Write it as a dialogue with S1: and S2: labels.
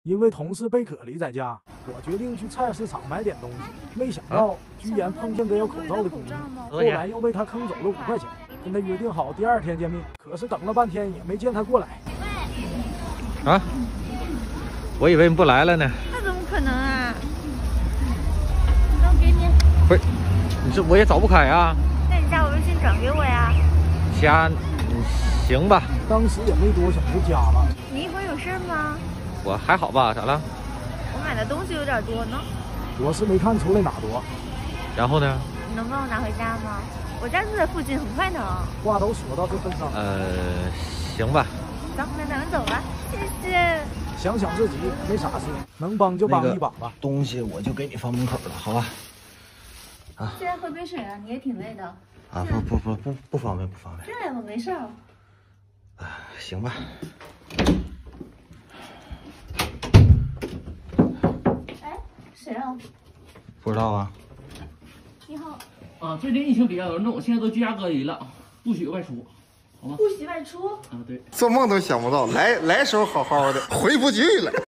S1: 因为同事被隔离在家，我决定去菜市场买点东西。没想到居然碰见个要口罩的姑娘，后来又被她坑走了5块钱。跟她约定好第2天见面，可是等了半天也没见她过来。
S2: 啊？我以为你不来了呢。
S3: 那怎么可能啊？那给你。
S2: 不是，你这我也找不开啊。
S3: 那你加我微信转给我呀。
S2: 加，行吧。
S1: 当时也没多想就加了。
S3: 你一会儿有事吗？
S2: 我还好吧？咋了？
S3: 我买的东西有点多呢。
S1: 我是没看出来哪多。
S2: 然后呢？
S3: 你能帮我拿回家吗？我家就在附近，很快呢。
S1: 话都说到这份上，
S2: 行吧。
S3: 走，那咱们走吧。谢谢。
S1: 想想自己没啥事，能帮就帮一把吧。
S4: 东西我就给你放门口了，好吧？啊。
S3: 进来喝杯水啊，你也挺累的。
S4: 啊，不方便，不方便。
S3: 进来吧，没事儿。
S4: 啊，行吧。
S3: 哎，谁啊？
S4: 不知道啊。
S3: 你好。
S5: 啊，最近疫情比较严重，现在都居家隔离了，不许外出，好吗？
S3: 不许外出。
S5: 啊，对。
S6: 做梦都想不到，来时候好好的，回不去了。